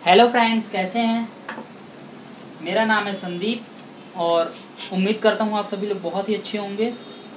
Hello friends, कैसे हैं। मेरा नाम है संदीप और उम्मीद करता हूँ आप सभी लोग बहुत ही अच्छे होंगे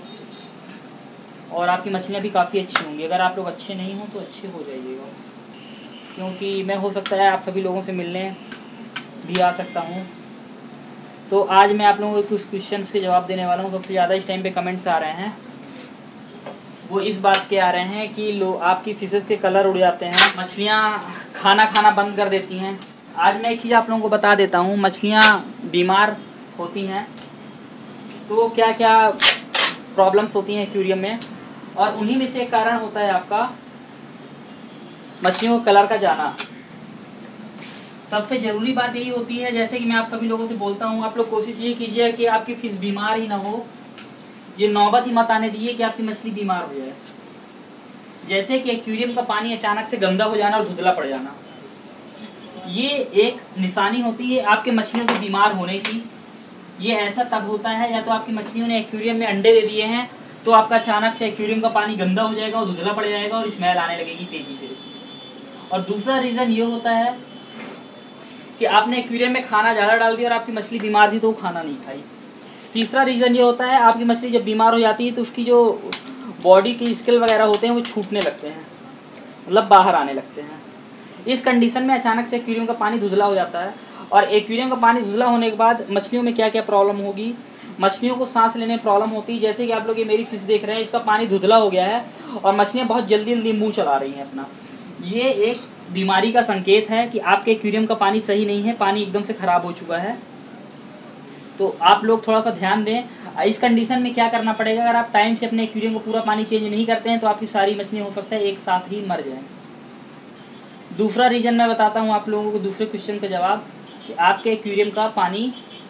और आपकी मछलियाँ भी काफ़ी अच्छी होंगी। अगर आप लोग अच्छे नहीं हो तो अच्छे हो जाइएगा, क्योंकि मैं हो सकता है आप सभी लोगों से मिलने भी आ सकता हूँ। तो आज मैं आप लोगों को कुछ क्वेश्चंस के जवाब देने वाला हूँ। सबसे ज़्यादा इस टाइम पे कमेंट्स आ रहे हैं, वो इस बात के आ रहे हैं कि आपकी फिशेस के कलर उड़ जाते हैं, मछलियाँ खाना बंद कर देती हैं। आज मैं एक चीज़ आप लोगों को बता देता हूँ, मछलियाँ बीमार होती हैं तो क्या क्या प्रॉब्लम्स होती हैं एक्वेरियम में, और उन्हीं में से एक कारण होता है आपका मछलियों का कलर का जाना। सबसे ज़रूरी बात यही होती है, जैसे कि मैं आप सभी लोगों से बोलता हूँ, आप लोग कोशिश ये कीजिए कि आपकी फिश बीमार ही ना हो। ये नौबत ही मत आने दीजिए कि आपकी मछली बीमार हो जाए। जैसे कि एक्वेरियम का पानी अचानक से गंदा हो जाना और धुंधला पड़ जाना, ये एक निशानी होती है आपके मछलियों के बीमार होने की। ये ऐसा तब होता है, या तो आपकी मछलियों ने एक्वेरियम में अंडे दे दिए हैं तो आपका अचानक से एक्वेरियम का पानी गंदा हो जाएगा और धुंधला पड़ जाएगा और स्मेल आने लगेगी तेज़ी से। और दूसरा रीज़न ये होता है कि आपने एक्वेरियम में खाना ज़्यादा डाल दिया और आपकी मछली बीमार थी तो वो खाना नहीं खाई। तीसरा रीज़न ये होता है, आपकी मछली जब बीमार हो जाती है तो उसकी जो बॉडी के स्केल वगैरह होते हैं वो छूटने लगते हैं, मतलब बाहर आने लगते हैं। इस कंडीशन में अचानक से एक्वेरियम का पानी धुंधला हो जाता है, और एक्वेरियम का पानी धुंधला होने के बाद मछलियों में क्या क्या प्रॉब्लम होगी। मछलियों को सांस लेने में प्रॉब्लम होती है। जैसे कि आप लोग ये मेरी फिश देख रहे हैं, इसका पानी धुंधला हो गया है और मछलियाँ बहुत जल्दी जल्दी मुँह चला रही हैं अपना। ये एक बीमारी का संकेत है कि आपके एक्वेरियम का पानी सही नहीं है, पानी एकदम से ख़राब हो चुका है। तो आप लोग थोड़ा सा ध्यान दें। इस कंडीशन में क्या करना पड़ेगा, अगर आप टाइम से अपने एक्वेरियम को पूरा पानी चेंज नहीं करते हैं तो आपकी सारी मछलियाँ हो सकता है एक साथ ही मर जाएं। दूसरा रीज़न मैं बताता हूँ आप लोगों को, दूसरे क्वेश्चन का जवाब, कि आपके एक्वेरियम का पानी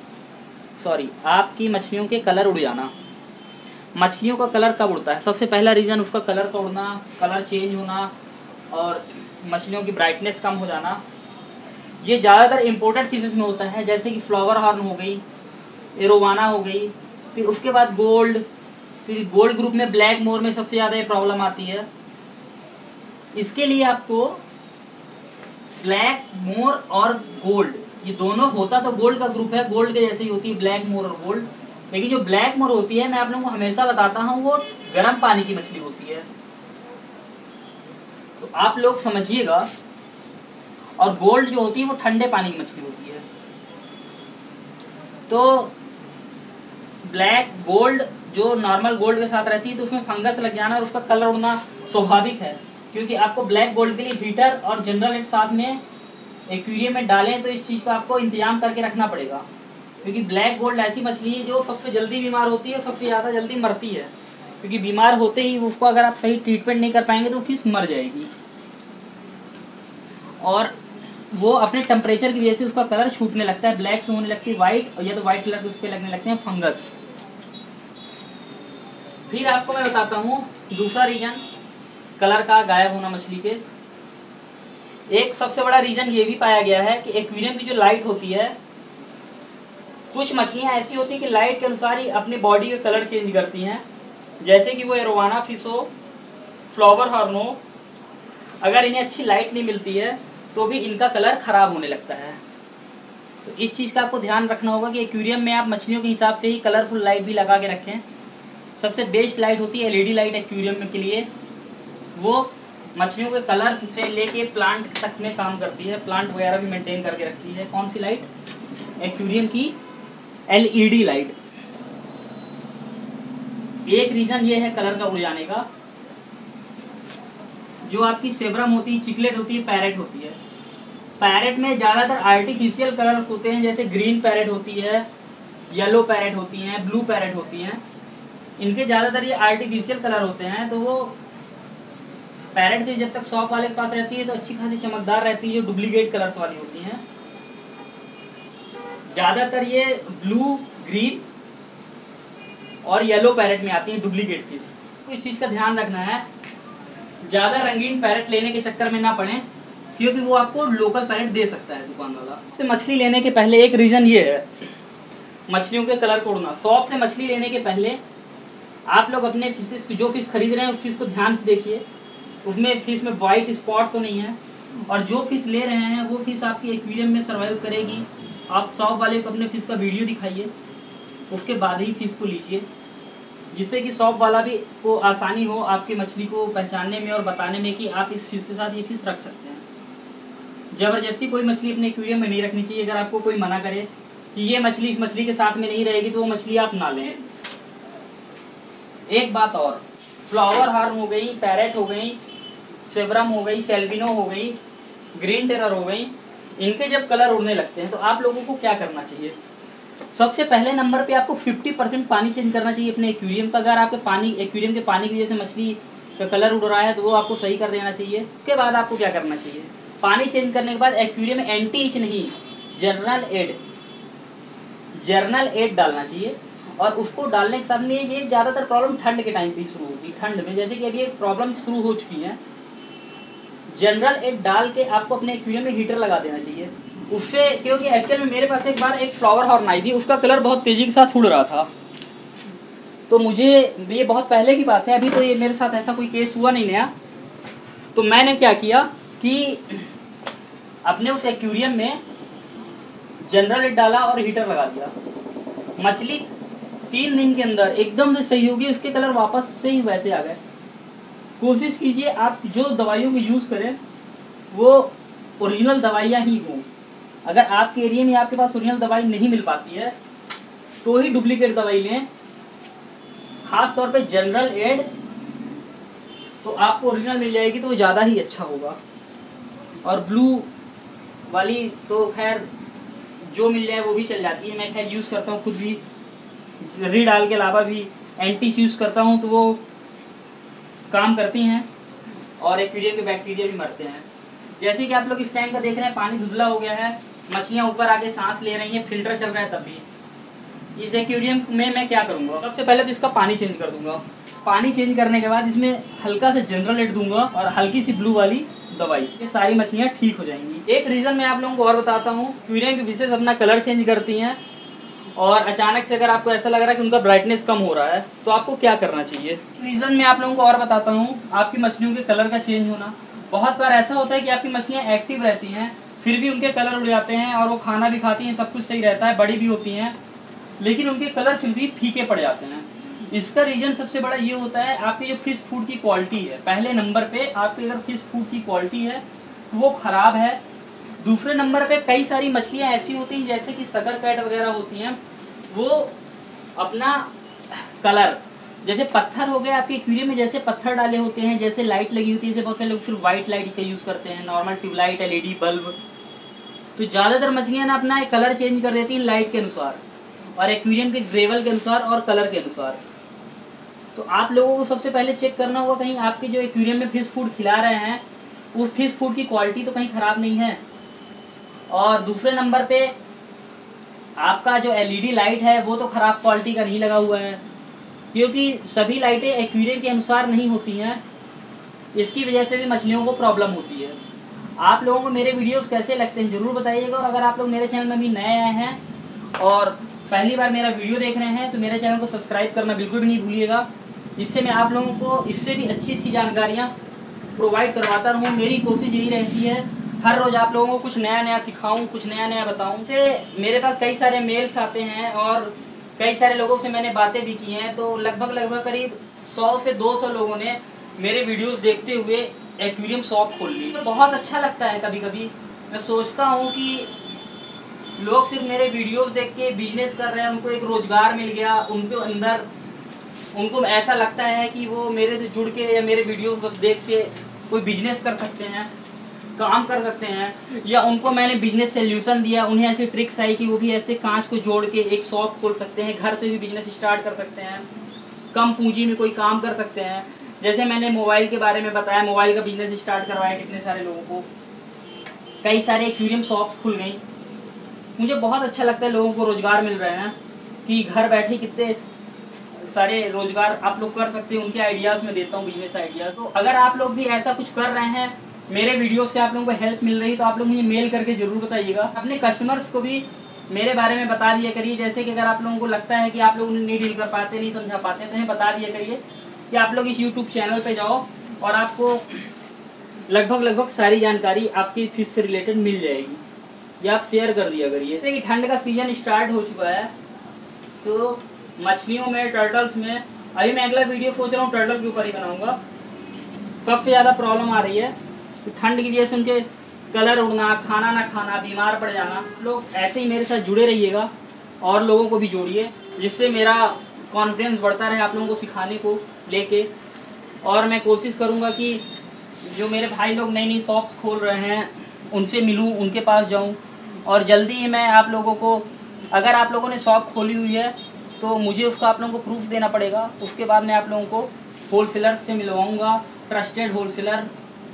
आपकी मछलियों के कलर उड़ जाना। मछलियों का कलर कब उड़ता है? सबसे पहला रीज़न उसका कलर का उड़ना, कलर चेंज होना और मछलियों की ब्राइटनेस कम हो जाना। ये ज़्यादातर इम्पोर्टेंट फिशेस में होता है, जैसे कि फ्लावर हॉर्न हो गई, एरोवाना हो गई, फिर उसके बाद गोल्ड, फिर गोल्ड ग्रुप में ब्लैक मोर में सबसे ज़्यादा ये प्रॉब्लम आती है। इसके लिए आपको ब्लैक मोर और गोल्ड, ये दोनों होता तो गोल्ड का ग्रुप है, गोल्ड के जैसे ही होती है ब्लैक मोर और गोल्ड। लेकिन जो ब्लैक मोर होती है, मैं आप लोगों को हमेशा बताता हूँ, वो गर्म पानी की मछली होती है, तो आप लोग समझिएगा। और गोल्ड जो होती है वो ठंडे पानी की मछली होती है। तो ब्लैक गोल्ड जो नॉर्मल गोल्ड के साथ रहती है तो उसमें फंगस लग जाना और उसका कलर उड़ना स्वाभाविक है, क्योंकि आपको ब्लैक गोल्ड के लिए हीटर और जनरल लाइट साथ में एक्वेरियम में डालें तो इस चीज़ का आपको इंतजाम करके रखना पड़ेगा, क्योंकि ब्लैक गोल्ड ऐसी मछली है जो सबसे जल्दी बीमार होती है और सबसे ज़्यादा जल्दी मरती है, क्योंकि बीमार होते ही उसको अगर आप सही ट्रीटमेंट नहीं कर पाएंगे तो फिश मर जाएगी। और वो अपने टेम्परेचर की वजह से उसका कलर छूटने लगता है, ब्लैक से होने लगती है वाइट, और या तो वाइट कलर के उस पर लगने लगते हैं फंगस। फिर आपको मैं बताता हूँ दूसरा रीज़न कलर का गायब होना मछली के। एक सबसे बड़ा रीज़न ये भी पाया गया है कि एक्वेरियम की जो लाइट होती है, कुछ मछलियाँ ऐसी होती हैं कि लाइट के अनुसार ही अपनी बॉडी का कलर चेंज करती हैं, जैसे कि वो एरोवाना फिश हो, फ्लावर हॉर्न हो। अगर इन्हें अच्छी लाइट नहीं मिलती है तो भी इनका कलर ख़राब होने लगता है। तो इस चीज़ का आपको ध्यान रखना होगा कि एक्वेरियम में आप मछलियों के हिसाब से ही कलरफुल लाइट भी लगा के रखें। सबसे बेस्ट लाइट होती है एलईडी लाइट एक्वेरियम के लिए, वो मछलियों के कलर से लेके प्लांट तक में काम करती है, प्लांट वगैरह भी मेंटेन करके रखती है। कौन सी लाइट? एक्वेरियम की एलईडी लाइट। एक रीज़न ये है कलर का उड़ जाने का। जो आपकी सेब्रम होती है, चिकलेट होती है, पैरेट होती है, पैरेट में ज़्यादातर आर्टिफिशियल कलर्स होते हैं, जैसे ग्रीन पैरेट होती है, येलो पैरेट होती हैं, ब्लू पैरेट होती हैं। इनके ज़्यादातर ये आर्टिफिशियल कलर होते हैं। तो वो पैरेट की जब तक शॉप वाले के पास रहती है तो अच्छी खासी चमकदार रहती है, जो डुप्लीकेट कलर्स वाली होती हैं। ज़्यादातर ये ब्लू, ग्रीन और येलो पैरेट में आती हैं डुप्लीकेट फिश। तो इस चीज़ का ध्यान रखना है, ज़्यादा रंगीन पैरेट लेने के चक्कर में ना पड़ें, क्योंकि वो आपको लोकल पैरेट दे सकता है दुकान वाला। से मछली लेने के पहले एक रीज़न ये है मछलियों के कलर को उड़ना। शॉप से मछली लेने के पहले आप लोग अपने फिशेस जो फिश खरीद रहे हैं उस फिश को ध्यान से देखिए, उसमें फिश में वाइट स्पॉट तो नहीं है, और जो फिश ले रहे हैं वो फिश आपकी एक्वेरियम में सर्वाइव करेगी। आप शॉप वाले को अपने फिश का वीडियो दिखाइए, उसके बाद ही फिश को लीजिए, जिससे कि शॉप वाला भी को आसानी हो आपकी मछली को पहचानने में और बताने में कि आप इस फिश के साथ ये फिश रख सकते हैं। ज़बरदस्ती कोई मछली अपने एक्वेरियम में नहीं रखनी चाहिए। अगर आपको कोई मना करे कि ये मछली इस मछली के साथ में नहीं रहेगी तो वो मछली आप ना लें। एक बात और, फ्लावर हार्न हो गई, पैरेट हो गई, सेब्रम हो गई, सेल्विनो हो गई, ग्रीन टेरर हो गई, इनके जब कलर उड़ने लगते हैं तो आप लोगों को क्या करना चाहिए? सबसे पहले नंबर पे आपको 50% पानी चेंज करना चाहिए अपने एक्वेरियम का। अगर आपके पानी एक्वेरियम के पानी की वजह से मछली का कलर उड़ रहा है तो वो आपको सही कर देना चाहिए। उसके बाद आपको क्या करना चाहिए? पानी चेंज करने के बाद एक्वेरियम में एंटी इच नहीं, जर्नल एड डालना चाहिए। और उसको डालने के साथ में ये ज़्यादातर प्रॉब्लम ठंड के टाइम पे शुरू होती है। ठंड में जैसे कि अभी एक प्रॉब्लम शुरू हो चुकी है, जनरल एड डाल के आपको अपने एक्वेरियम में हीटर लगा देना चाहिए उससे। क्योंकि एक्चुअल में मेरे पास एक बार एक फ्लावर हॉर्न आई थी, उसका कलर बहुत तेज़ी के साथ उड़ रहा था। तो मुझे, ये बहुत पहले की बात है, अभी तो ये मेरे साथ ऐसा कोई केस हुआ नहीं नया। तो मैंने क्या किया कि अपने उस एक्वेरियम में जनरल एड डाला और हीटर लगा दिया। मछली 3 दिन के अंदर एकदम से सही होगी, उसके कलर वापस से ही वैसे आ गए। कोशिश कीजिए आप जो दवाइयों को यूज़ करें वो ओरिजिनल दवाइयाँ ही हों। अगर आपके एरिया में आपके पास ओरिजिनल दवाई नहीं मिल पाती है तो ही डुप्लीकेट दवाई लें। खास तौर पे जनरल एड तो आपको ओरिजिनल मिल जाएगी तो ज़्यादा ही अच्छा होगा। और ब्लू वाली तो खैर जो मिल जाए वो भी चल जाती है। मैं खैर यूज़ करता हूँ खुद भी, रीडाल के अलावा भी एंटी यूज़ करता हूँ तो वो काम करती हैं और एक्वेरियम के बैक्टीरिया भी मरते हैं। जैसे कि आप लोग इस टैंक का देख रहे हैं, पानी धुंधला हो गया है, मछलियाँ ऊपर आके सांस ले रही हैं, फिल्टर चल रहा है। तब भी इस एक्वेरियम में मैं क्या करूँगा? सबसे पहले तो इसका पानी चेंज कर दूंगा। पानी चेंज करने के बाद इसमें हल्का सा जनरल एड दूंगा और हल्की सी ब्लू वाली दवाई, ये सारी मछलियाँ ठीक हो जाएंगी। एक रीज़न मैं आप लोगों को और बताता हूँ, एक्वेरियम की फिशेस अपना कलर चेंज करती हैं और अचानक से अगर आपको ऐसा लग रहा है कि उनका ब्राइटनेस कम हो रहा है तो आपको क्या करना चाहिए? रीज़न मैं आप लोगों को और बताता हूँ, आपकी मछलियों के कलर का चेंज होना। बहुत बार ऐसा होता है कि आपकी मछलियाँ एक्टिव रहती हैं फिर भी उनके कलर उड़ जाते हैं और वो खाना भी खाती हैं, सब कुछ सही रहता है, बड़ी भी होती हैं, लेकिन उनके कलर फिर भी फीके पड़ जाते हैं। इसका रीज़न सबसे बड़ा ये होता है, आपकी जो फिश फूड की क्वालिटी है, पहले नंबर पे आपकी अगर फिश फूड की क्वालिटी है तो वो ख़राब है। दूसरे नंबर पे कई सारी मछलियाँ ऐसी होती हैं जैसे कि सकर कैट वगैरह होती हैं, वो अपना कलर, जैसे पत्थर हो गए आपके एक्वेरियम में, जैसे पत्थर डाले होते हैं, जैसे लाइट लगी होती है, जैसे बहुत सारे लोग सिर्फ वाइट लाइट का यूज़ करते हैं, नॉर्मल ट्यूबलाइट, LED बल्ब, तो ज़्यादातर मछलियाँ ना अपना कलर चेंज कर देती हैं लाइट के अनुसार और एक्वेरियम के ग्रेवल के अनुसार और कलर के अनुसार। तो आप लोगों को सबसे पहले चेक करना होगा कहीं आपके जो एक्वेरियम में फिश फूड खिला रहे हैं उस फिश फूड की क्वालिटी तो कहीं ख़राब नहीं है। और दूसरे नंबर पे आपका जो LED लाइट है वो तो ख़राब क्वालिटी का नहीं लगा हुआ है, क्योंकि सभी लाइटें एक्वेरियम के अनुसार नहीं होती हैं। इसकी वजह से भी मछलियों को प्रॉब्लम होती है। आप लोगों को मेरे वीडियोस कैसे लगते हैं ज़रूर बताइएगा। और अगर आप लोग मेरे चैनल में भी नए आए हैं और पहली बार मेरा वीडियो देख रहे हैं तो मेरे चैनल को सब्सक्राइब करना बिल्कुल भी नहीं भूलिएगा। इससे मैं आप लोगों को इससे भी अच्छी अच्छी जानकारियाँ प्रोवाइड करवाता रहूँ। मेरी कोशिश यही रहती है हर रोज़ आप लोगों को कुछ नया नया सिखाऊँ, कुछ नया नया बताऊँ। से मेरे पास कई सारे मेल्स आते हैं और कई सारे लोगों से मैंने बातें भी की हैं, तो लगभग करीब 100 से 200 लोगों ने मेरे वीडियोस देखते हुए एक्वेरियम शॉप खोल ली। तो बहुत अच्छा लगता है। कभी कभी मैं सोचता हूँ कि लोग सिर्फ मेरे वीडियोस देख के बिजनेस कर रहे हैं, उनको एक रोज़गार मिल गया, उनके अंदर उनको ऐसा लगता है कि वो मेरे से जुड़ के या मेरे वीडियोस बस देख के कोई बिजनेस कर सकते हैं, काम कर सकते हैं, या उनको मैंने बिजनेस सोल्यूशन दिया, उन्हें ऐसी ट्रिक्स आई कि वो भी ऐसे कांच को जोड़ के एक शॉप खोल सकते हैं, घर से भी बिजनेस स्टार्ट कर सकते हैं, कम पूंजी में कोई काम कर सकते हैं। जैसे मैंने मोबाइल के बारे में बताया, मोबाइल का बिजनेस स्टार्ट करवाया कितने सारे लोगों को, कई सारे एक्वेरियम शॉप्स खुल गई। मुझे बहुत अच्छा लगता है लोगों को रोज़गार मिल रहे हैं कि घर बैठे कितने सारे रोज़गार आप लोग कर सकते हैं। उनके आइडियाज़ मैं देता हूँ, बिजनेस आइडियाज़। तो अगर आप लोग भी ऐसा कुछ कर रहे हैं, मेरे वीडियो से आप लोगों को हेल्प मिल रही है, तो आप लोग मुझे मेल करके ज़रूर बताइएगा। अपने कस्टमर्स को भी मेरे बारे में बता दिया करिए। जैसे कि अगर आप लोगों को लगता है कि आप लोग नहीं डील कर पाते, नहीं समझा पाते, तो इन्हें बता दिया करिए कि आप लोग इस YouTube चैनल पे जाओ और आपको लगभग सारी जानकारी आपकी फिश से रिलेटेड मिल जाएगी। ये आप शेयर कर दिया करिए। जैसे कि ठंड का सीजन स्टार्ट हो चुका है, तो मछलियों में, टर्टल्स में, अभी मैं अगला वीडियो सोच रहा हूँ टर्टल के ऊपर ही बनाऊंगा। सबसे ज़्यादा प्रॉब्लम आ रही है तो ठंड की वजह से उनके कलर उड़ना, खाना ना खाना, बीमार पड़ जाना। लोग ऐसे ही मेरे साथ जुड़े रहिएगा और लोगों को भी जोड़िए, जिससे मेरा कॉन्फिडेंस बढ़ता रहे आप लोगों को सिखाने को लेके। और मैं कोशिश करूँगा कि जो मेरे भाई लोग नई नई शॉप्स खोल रहे हैं उनसे मिलूँ, उनके पास जाऊँ। और जल्दी ही मैं आप लोगों को, अगर आप लोगों ने शॉप खोली हुई है तो मुझे उसका आप लोगों को प्रूफ देना पड़ेगा। उसके बाद मैं आप लोगों को होलसेलर से मिलवाऊँगा, ट्रस्टेड होलसेलर,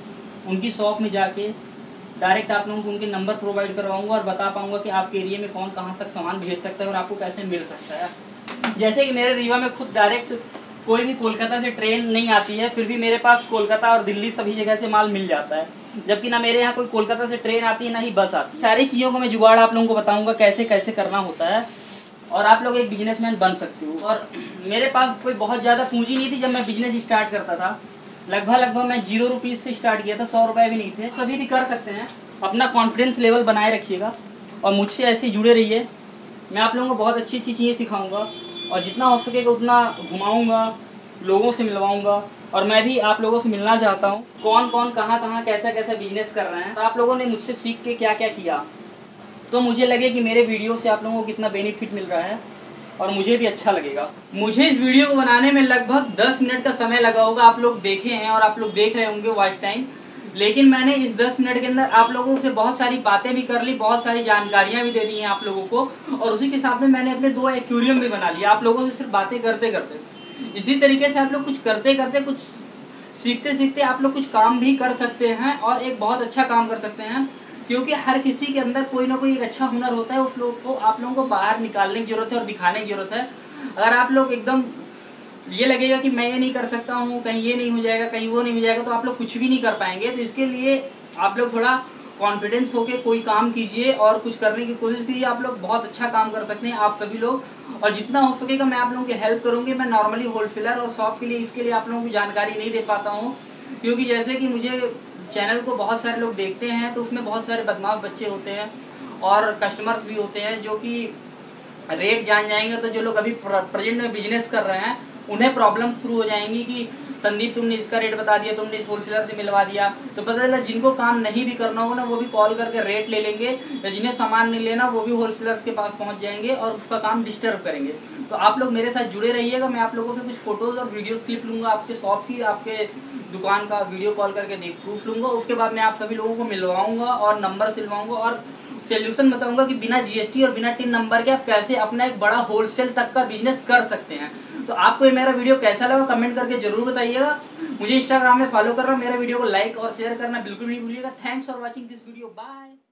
उनकी शॉप में जाके डायरेक्ट आप लोगों को उनके नंबर प्रोवाइड करवाऊँगा और बता पाऊँगा कि आपके एरिया में कौन कहाँ तक सामान भेज सकता है और आपको कैसे मिल सकता है। जैसे कि मेरे रीवा में खुद डायरेक्ट कोई भी कोलकाता से ट्रेन नहीं आती है, फिर भी मेरे पास कोलकाता और दिल्ली सभी जगह से माल मिल जाता है। जबकि ना मेरे यहाँ कोई कोलकाता से ट्रेन आती है, ना ही बस आती है। सारी चीज़ों को मैं जुगाड़ आप लोगों को बताऊँगा कैसे कैसे करना होता है, और आप लोग एक बिजनेसमैन बन सकते हो। और मेरे पास कोई बहुत ज़्यादा पूंजी नहीं थी जब मैं बिजनेस स्टार्ट करता था। लगभग मैं 0 रुपीज़ से स्टार्ट किया था, 100 रुपये भी नहीं थे। सभी भी कर सकते हैं। अपना कॉन्फिडेंस लेवल बनाए रखिएगा और मुझसे ऐसे ही जुड़े रहिए। मैं आप लोगों को बहुत अच्छी अच्छी चीज़ें सिखाऊंगा और जितना हो सकेगा उतना घुमाऊंगा, लोगों से मिलवाऊंगा। और मैं भी आप लोगों से मिलना चाहता हूँ, कौन कौन कहाँ कहाँ कैसा कैसा बिजनेस कर रहे हैं। आप लोगों ने मुझसे सीख के क्या क्या किया, तो मुझे लगे कि मेरे वीडियो से आप लोगों को कितना बेनिफिट मिल रहा है और मुझे भी अच्छा लगेगा। मुझे इस वीडियो को बनाने में लगभग 10 मिनट का समय लगा होगा। आप लोग देखे हैं और आप लोग देख रहे होंगे वॉच टाइम। लेकिन मैंने इस 10 मिनट के अंदर आप लोगों से बहुत सारी बातें भी कर ली, बहुत सारी जानकारियां भी दे दी हैं आप लोगों को। और उसी के साथ में मैंने अपने 2 एक्वेरियम भी बना लिए आप लोगों से सिर्फ बातें करते करते। इसी तरीके से आप लोग कुछ करते करते, कुछ सीखते सीखते आप लोग कुछ काम भी कर सकते हैं और एक बहुत अच्छा काम कर सकते हैं। क्योंकि हर किसी के अंदर कोई ना कोई एक अच्छा हुनर होता है, उस लोग को आप लोगों को बाहर निकालने की जरूरत है और दिखाने की जरूरत है। अगर आप लोग एकदम ये लगेगा कि मैं ये नहीं कर सकता हूँ, कहीं ये नहीं हो जाएगा, कहीं वो नहीं हो जाएगा, तो आप लोग कुछ भी नहीं कर पाएंगे। तो इसके लिए आप लोग थोड़ा कॉन्फिडेंस होके कोई काम कीजिए और कुछ करने की कोशिश कीजिए। आप लोग बहुत अच्छा काम कर सकते हैं, आप सभी लोग। और जितना हो सकेगा मैं आप लोगों की हेल्प करूँगी। मैं नॉर्मली होलसेलर और शॉप के लिए इसके लिए आप लोगों को जानकारी नहीं दे पाता हूँ, क्योंकि जैसे कि मुझे चैनल को बहुत सारे लोग देखते हैं तो उसमें बहुत सारे बदमाश बच्चे होते हैं और कस्टमर्स भी होते हैं जो कि रेट जान जाएंगे तो जो लोग अभी प्रेजेंट में बिजनेस कर रहे हैं उन्हें प्रॉब्लम शुरू हो जाएंगी कि संदीप तुमने इसका रेट बता दिया, तुमने इस होलसेलर से मिलवा दिया। तो पता चला जिनको काम नहीं भी करना हो ना, वो भी कॉल करके रेट ले लेंगे, या जिन्हें सामान नहीं लेना वो भी होलसेलर्स के पास पहुंच जाएंगे और उसका काम डिस्टर्ब करेंगे। तो आप लोग मेरे साथ जुड़े रहिएगा। मैं आप लोगों से कुछ फोटोज़ और वीडियोज़ क्लिप लूँगा आपके शॉप की, आपके दुकान का वीडियो कॉल करके प्रूफ लूँगा। उसके बाद मैं आप सभी लोगों को मिलवाऊँगा और नंबर सिलवाऊँगा और सोल्यूशन बताऊंगा कि बिना जीएसटी और बिना टिन नंबर के आप कैसे अपना एक बड़ा होलसेल तक का बिजनेस कर सकते हैं। तो आपको ये मेरा वीडियो कैसा लगा कमेंट करके जरूर बताइएगा। मुझे इंस्टाग्राम में फॉलो करना, मेरा वीडियो को लाइक और शेयर करना बिल्कुल नहीं भूलिएगा। Thanks for watching this video, bye.